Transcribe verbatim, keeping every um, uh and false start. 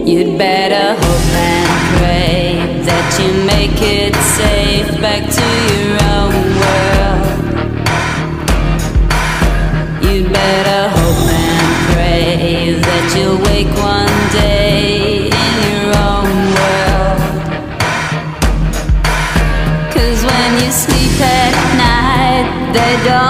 You'd better hope and pray that you make it safe back to your own world. You'd better hope and pray that you'll wake one day in your own world. 'Cause when you sleep at night, they don't